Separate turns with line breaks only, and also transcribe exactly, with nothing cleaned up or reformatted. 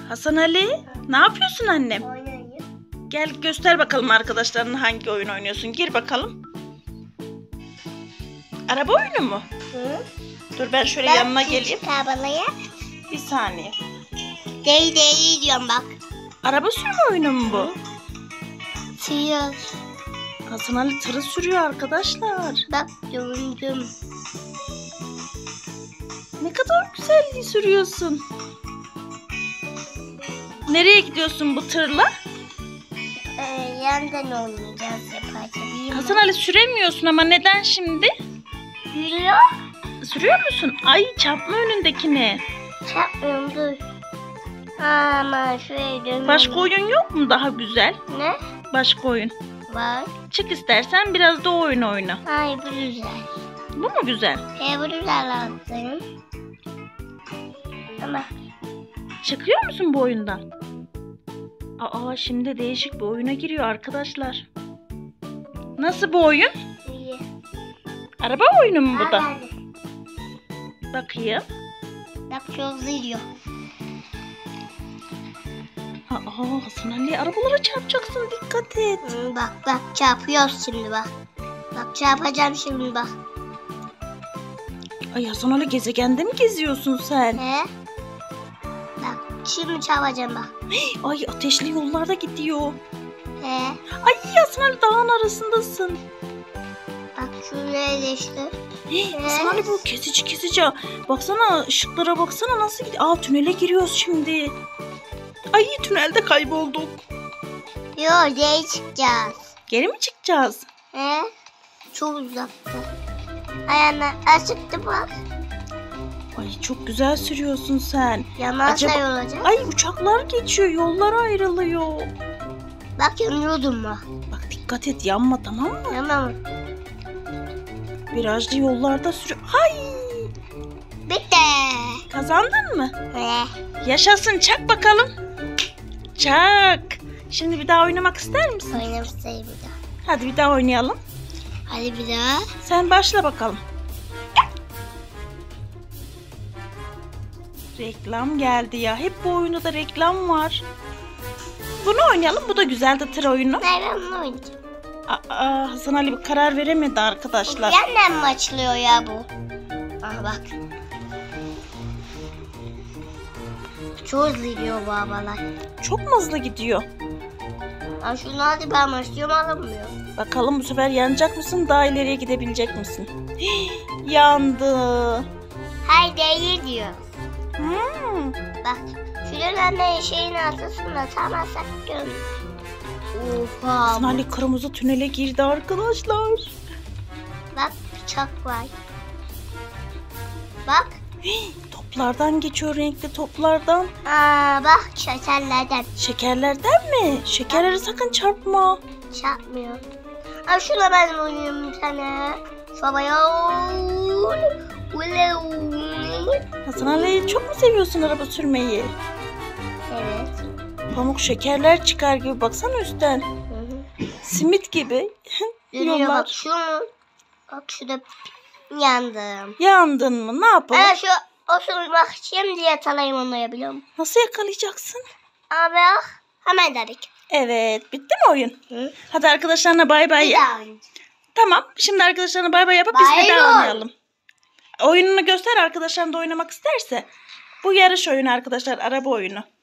Hasan Ali, ne yapıyorsun annem?
Oynayayım.
Gel göster bakalım arkadaşlarına hangi oyun oynuyorsun. Gir bakalım. Araba oyunu mu?
Hı?
Dur ben şöyle
Bak,
yanına geleyim.
Arabalaya.
Bir saniye.
Değil değil diyorum bak.
Araba sürme oyunu mu bu?
Sürüyor.
Hasan Ali tırı sürüyor arkadaşlar.
Bak gördüm.
Ne kadar güzel sürüyorsun. Nereye gidiyorsun bu tırla?
Ee, yandan oynayacağız yaparken.
Hasan Ali süremiyorsun ama neden şimdi?
Yürüyor.
Sürüyor musun? Ay çarpma önündekini.
Çarpmıyorum dur. Aman şuraya dönüyorum.
Başka oyun yok mu daha güzel?
Ne?
Başka oyun.
Var.
Çık istersen biraz da o oyunu oyna.
Hayır bu güzel.
Bu mu güzel?
E bu güzel lazım. Ama
Çıkıyor musun bu oyundan? Aa şimdi değişik bir oyuna giriyor arkadaşlar. Nasıl bu oyun?
iyi.
Araba oyunu mu bu da?
Aa, geldi.
Bakayım.
Bak çok zırıyor.
Aa Hasan Ali arabalara çarpacaksın, dikkat et.
Hı, bak bak çarpıyoruz şimdi bak. Bak çarpacağım şimdi bak.
Ay Hasan Ali gezegende mi geziyorsun sen?
He? Bak şimdi çarpacağım bak.
Ay ateşli yollarda gidiyor.
He?
Ay Hasan Ali dağın arasındasın.
Bak şuraya değiştir.
Hey, Hasan Ali bu kesici kesici. Baksana ışıklara baksana nasıl gidiyor. Aa tünele giriyoruz şimdi. Ay tünelde kaybolduk.
Yok geri çıkacağız.
Geri mi çıkacağız?
He? Çok uzakta. Ayağına açıktı bak.
Ay çok güzel sürüyorsun sen.
Yanarsa
Acaba-
olacak.
Ay uçaklar geçiyor, yollar ayrılıyor.
Bak yanıyordum bak.
Bak dikkat et yanma, tamam mı?
Tamam.
Virajlı yollarda sürüyor. Ay
Bitti.
kazandın mı?
He?
Yaşasın, çak bakalım. Çak. Şimdi bir daha oynamak ister misin?
Oynamışsayım bir daha.
Hadi bir daha oynayalım.
Hadi bir daha.
Sen başla bakalım. Reklam geldi ya. Hep bu oyunda da reklam var. Bunu oynayalım. Bu da güzeldi, tır oyunu.
Ben bunu oynayacağım.
Aa, Hasan Ali bir karar veremedi arkadaşlar.
Yandan mı açılıyor ya bu? Aha bak. Çok hızlı gidiyor bu arabalar.
Çok mu hızlı gidiyor?
Ha şunu hadi ben başlıyorum alamıyor.
Bakalım bu sefer yanacak mısın? Daha ileriye gidebilecek misin? Hii, yandı.
Hayır değil diyor.
Hmm.
Bak şunun anne şeyin altısında tamamsak gör. Oha.
Hasan Ali kırmızı tünele girdi arkadaşlar.
Bak bıçak var. Bak.
Hii, toplardan geçiyor, renkli toplardan.
Aa bak şekerlerden
Şekerlerden mi? Şekerlere sakın çarpma.
çarpmıyor. Aa şuna ben oynuyorum bir tane. Şabaya.
Hasan Ali çok mu seviyorsun araba sürmeyi?
Evet.
Pamuk şekerler çıkar gibi, baksana üstten.
Hı hı.
Simit gibi.
Dönüyor
Yollar.
bak şunu. Bak şurada yandım.
Yandın mı? Ne yapalım?
Aa şu osurmak şimdi yatalayım onu yapıyorum.
Nasıl yakalayacaksın?
Abi bak hemen dedik.
Evet, bitti mi oyun?
Hı?
Hadi arkadaşlarına bay bay
Bir
yap.
daha oynayacağım.
Tamam, şimdi arkadaşlarına bay bay yapıp biz
Bay
bir daha
bay.
oynayalım. Oyununu göster, arkadaşların da oynamak isterse. Bu yarış oyunu arkadaşlar, araba oyunu.